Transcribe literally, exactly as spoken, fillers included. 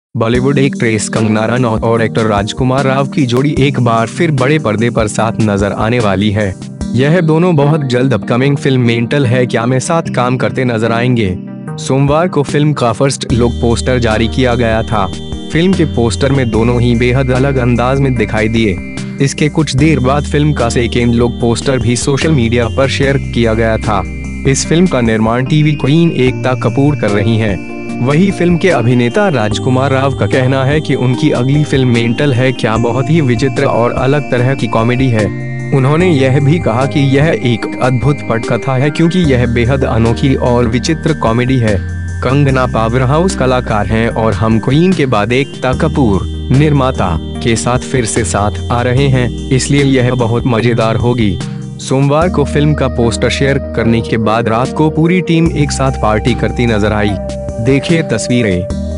Bollywood actress Kangana Ranaut और actor राजकुमार राव की जोड़ी एक बार फिर बड़े पर्दे पर साथ नजर आने वाली है। यह दोनों बहुत जल्द अपकमिंग फिल्म मेंटल है क्या में साथ काम करते नजर आएंगे। सोमवार को फिल्म का फर्स्ट लुक पोस्टर जारी किया गया था। फिल्म के पोस्टर में दोनों ही बेहद अलग अंदाज में दिखाई दिए। इसके कुछ देर बाद फिल्म का सेकेंड लुक पोस्टर भी सोशल मीडिया पर शेयर किया गया था। इस फिल्म का निर्माण टीवी क्वीन एकता कपूर कर रही हैं। वही फिल्म के अभिनेता राजकुमार राव का कहना है कि उनकी अगली फिल्म मेंटल है क्या बहुत ही विचित्र और अलग तरह की कॉमेडी है। उन्होंने यह भी कहा कि यह एक अद्भुत पटकथा है क्योंकि यह बेहद अनोखी और विचित्र कॉमेडी है। कंगना पावर हाउस कलाकार हैं और हम क्वीन के बाद एकता कपूर निर्माता के साथ फिर से साथ आ रहे हैं, इसलिए यह बहुत मजेदार होगी। सोमवार को फिल्म का पोस्टर शेयर करने के बाद रात को पूरी टीम एक साथ पार्टी करती नजर आई। देखिए तस्वीरें।